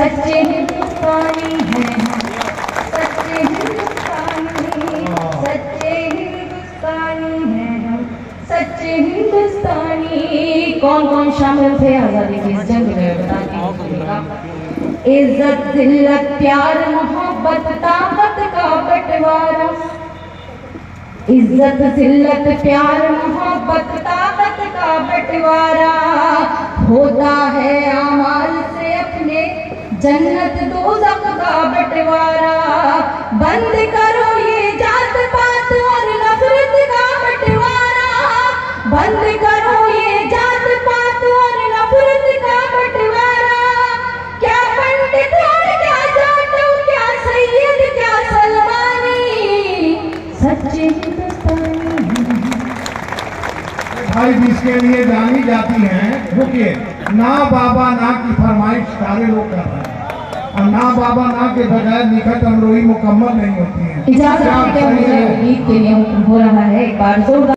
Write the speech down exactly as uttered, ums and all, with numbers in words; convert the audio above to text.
सच्चे हिंदुस्तानी हैं हम, सच्चे हिंदुस्तानी, सच्चे हिंदुस्तानी हैं हम, सच्चे हिंदुस्तानी। कौन कौन शामिल थे आजादी की इस जंग में बताइएगा। इज्जत जिल्लत प्यार मोहब्बत ताकत का बंटवारा, इज्जत जिल्लत प्यार मोहब्बत ताकत का बंटवारा, होता है आमाल से अपने जन्नत दोज़ख का बंटवारा। बंद करो ये जात पात और नफरत का बंटवारा, बंद करो ये जात पात और नफरत का बंटवारा। क्या पंडित और क्या जाटो, क्या सैयद क्या सलमानी, सच्चे भाई जिसके लिए जानी जाती हैं। रुकिए, ना बाबा ना की फरमाइश सारे लोग कर रहे हैं, और ना बाबा ना के बगैर निखत अमरोही मुकम्मल नहीं होती है। इजाजत के लिए गीत के लिए हो रहा है एक बार जोरदार